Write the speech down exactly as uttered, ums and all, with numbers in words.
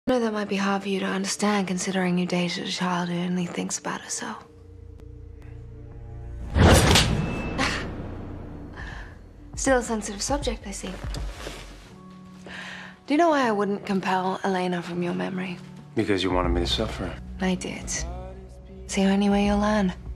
I know that might be hard for you to understand, considering you dated a child who only thinks about herself. Still a sensitive subject, I see. Do you know why I wouldn't compel Elena from your memory? Because you wanted me to suffer. I did. It's the only way you'll learn.